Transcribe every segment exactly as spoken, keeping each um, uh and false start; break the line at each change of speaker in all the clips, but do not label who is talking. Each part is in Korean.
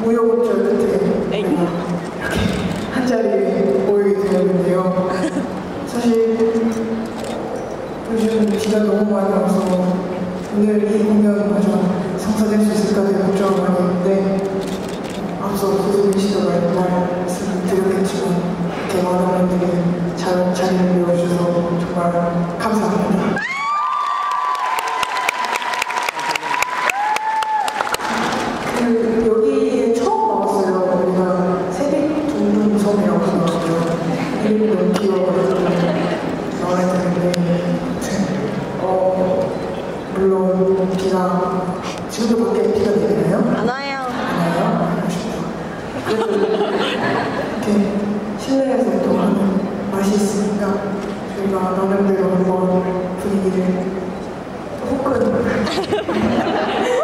우여곡절 끝에 이렇게 한 자리에 모이게 되었는데요. 사실 요즘 비가 너무 많이 와서 오늘 이 공연마저 성사될 수 있을까 되게 걱정을 많이 했는데 앞서 소속인 씨도 말씀을 드렸겠지만 이렇게 많은 분들이 잘 자리를 비워주셔서 정말 감사합니다. 그 여기에 처음 나왔어요. 우리가 세빛둥둥섬이라고 나왔어요. 이름이 너무 귀여워가지고 나와야 되는데 어, 물론 비가 지금도 밖에 비가 내리나요?
안 와요.
안 와요? 아쉽다. 그래도 이렇게 실내에서 또 하는 맛이 있으니까 저희가 나름대로 한번 분위기를 혹은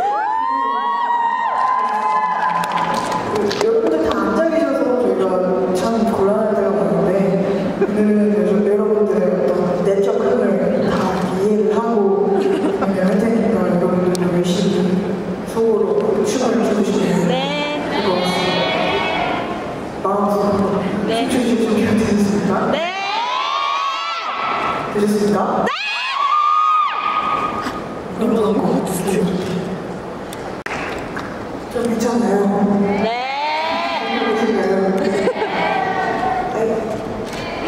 여러분들 다 앉아 계셔서 저희가 참 곤란할 때가 많은데 오늘은 여러분들의 어떤 내적 흥을 다 이해를 하고 할 테니까 여러분들도 열심히 속으로 춤을 추시면
네.
마음속으로
네.
춤추실 준비가 되셨습니까?
네.
되셨습니까?
네.
너무 너무 좀 괜찮나요?
네.
네.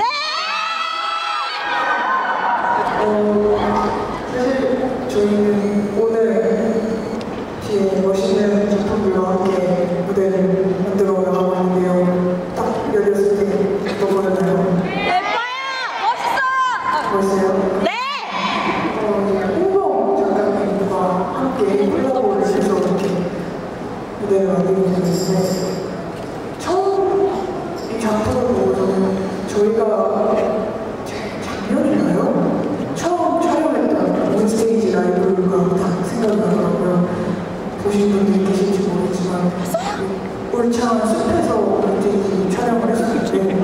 어, 사실 저희는 오늘 뒤에 멋있는 작품들과 함께 무대를 만들어 나가고 있는데요. 딱 열렸을 때 어떤 거였나요?
예뻐요. 멋있어.
멋있어요?
네.
어, 이제 홍보 작가님과 함께 콜라보를 해서 이렇게 무대를 만들게 됐는데 처음 이 작품을 보고 저는 저희가 작년인가요? 처음 촬영했던 온스테이지 라이브가 딱 생각이 나더라고요. 보신 분들이 계실지 모르겠지만 울창한 숲에서 온스테이지 촬영을 했을 때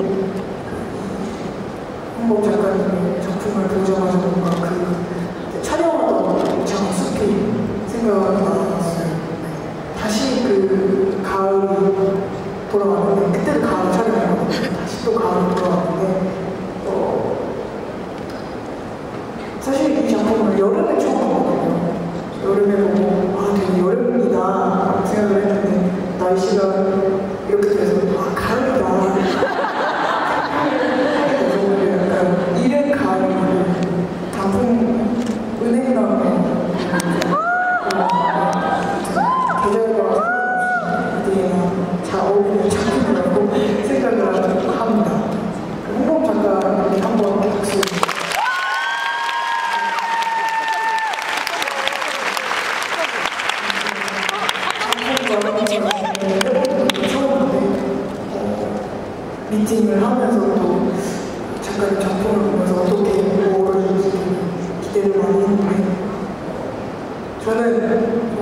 홍보 작가님의 작품을 보자마자 뭔가 그 촬영하던 울창한 숲이 생각이 나왔어요. 다시 그 가을이 돌아왔는데 그때는 가을 촬영이었거든요. 다시 또 가을이 돌아왔는데 어, 사실 이 작품을 여름에 처음 봤거든요. 여름에 보고 아 되게 여름이다 라고 생각을 했는데 날씨가 이렇게 돼서 아 가을이다 약간 이른 가을이 단풍 은행나무 잘 어울리는 작품이라고 생각을 합니다. 홍범 작가님 한번 박수. 미팅을 하면서 또 작가님 작품을 보면서 어떻게 어우러질지 기대를 많이 했는데 저는